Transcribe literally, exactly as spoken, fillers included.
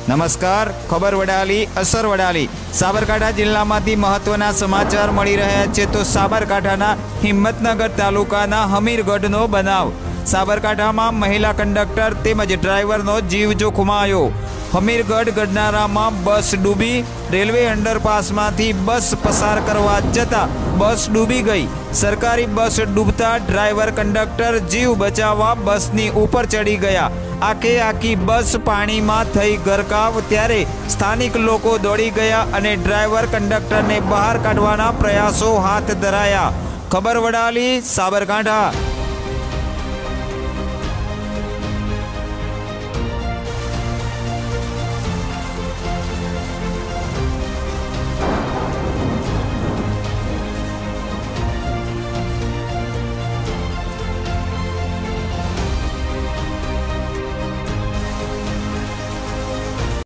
नमस्कार, खबर वडाली, असर वडाली। साबरकांठा जिल्लामांथी महत्वना समाचार मळी रह्या छे तो साबरकांठाना हिम्मतनगर तालुकाना हमीरगढ़नो बनाव। साबरकांठामां महिला कंडक्टर तेमज ड्राइवरनो जीव जोखमायो। हमीरगढ़ गडनारामां बस डूबी। रेलवे अंडरपासमांथी बस पसार करवा जता बस डूबी गई। सरकारी बस डूबता ड्राइवर कंडक्टर जीव बचाववा बसनी उपर चढ़ी गया। आखे आखी बस पाणी में थई गरकाव त्यारे स्थानिक लोको दौड़ी गया अने ड्राइवर कंडक्टर ने बहार काढवाना प्रयासों हाथ धराया। खबर वडाली, साबरकांठा।